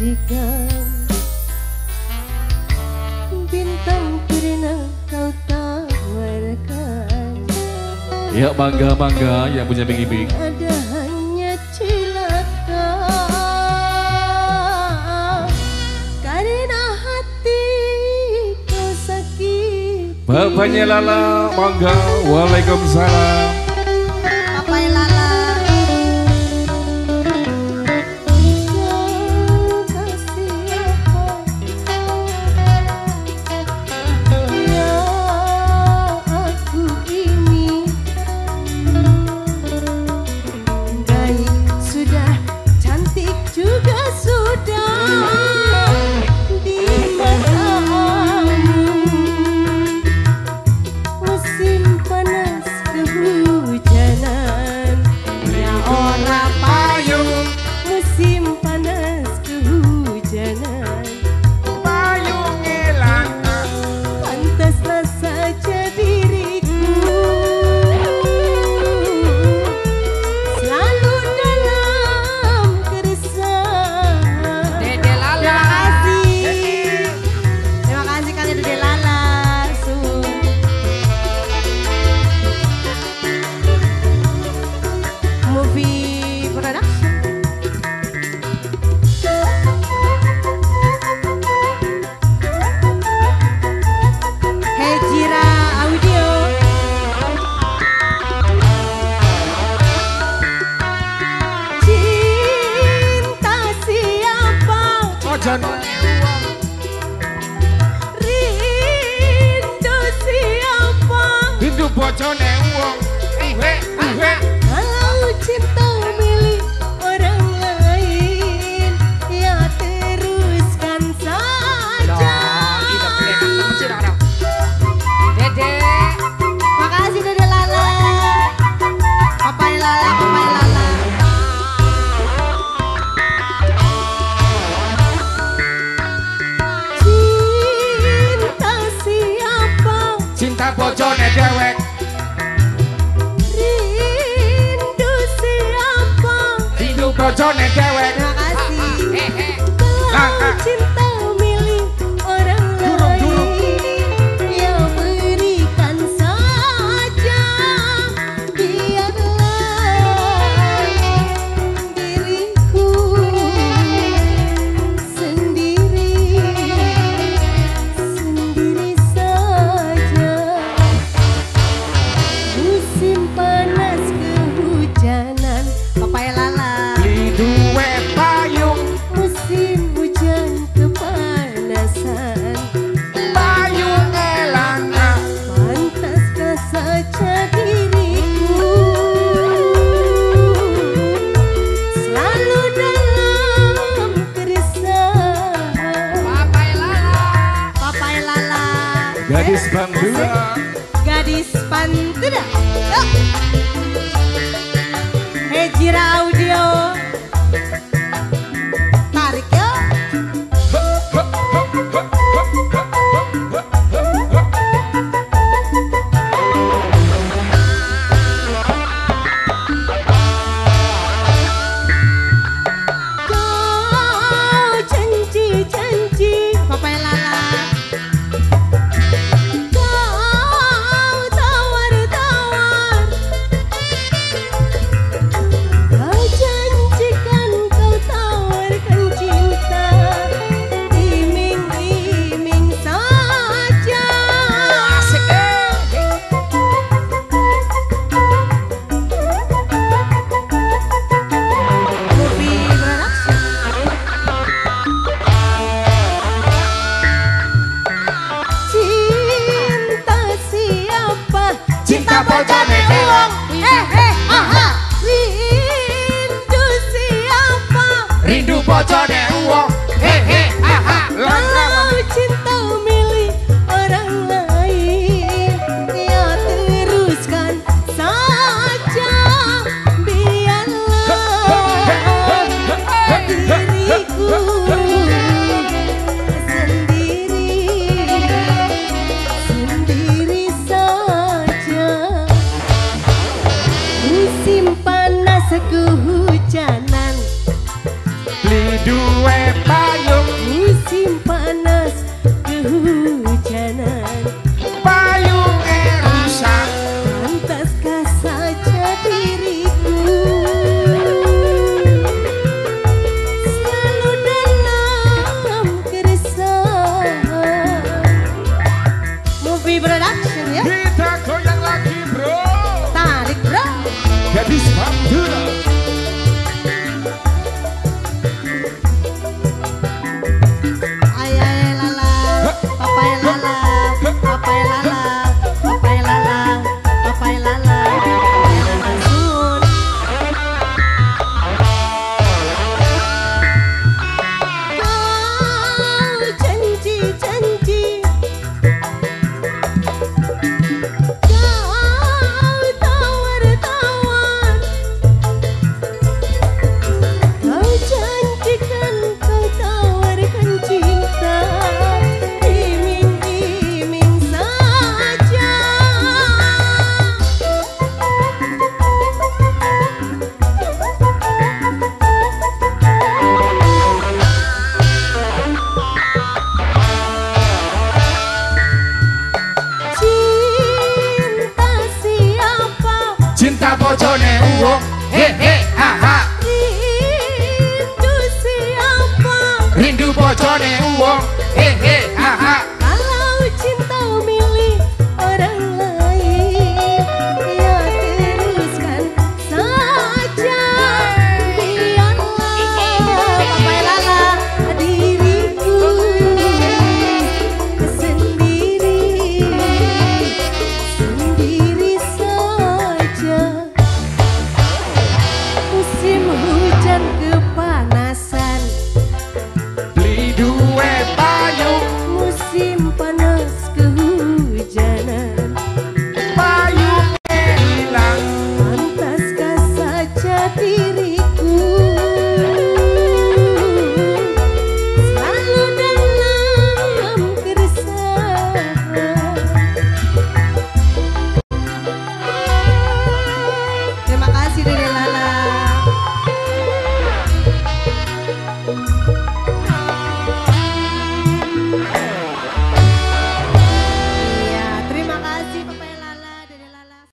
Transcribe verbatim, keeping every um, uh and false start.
saksikan bintang pernah kau tawarkan. Ya bangga-bangga yang punya bing-bing. Ada hanya cilaka karena hati kau sakit. Bapaknya Lala, bangga. Waalaikumsalam. Papai Lala. Rindu siapa? Rindu bojone wong. Uhe, uhe. Kalau cinta milik orang lain, ya teruskan saja. Dede. Makasih Dede Lala. Papai Lala, Papai Lala. Cinta bojone dewek. Rindu siapa? Rindu bojone dewek. Makasih. Kalau cinta milik orang lain, ya berikan saja. Biarlah diriku sendiri, sendiri saja. Musim panas kehujanan, Papai Lala. Beli duwe payung. Musim hujan kepanasan, Payung elana. pantaskah saja diriku selalu dalam keresahan. Papai Lala. Papai Lala. Gadis Pantura. Gadis Pantura. Yuk. Hejira Audio. Tarik yuk. Kau janji-janji, Papai Lala. Kau tawar-tawar. Kau janji duwe payung, musim panas kehujanan, payunge rusak. pantaskah saja diriku selalu dalam keresahan. Movie production ya. Kita goyang lagi bro. Tarik bro. Gadis Pantura. Ay ay lala, papai lala, papai lala, papai lala, papai lala. Sun. Kau janji-janji, kau tawar-tawar, kau janjikan, kau tawarkan cinta, iming-iming saja. Cinta siapa? Cinta bojone uwong, he he ha ha. Rindu siapa? Rindu bojone uwong, he he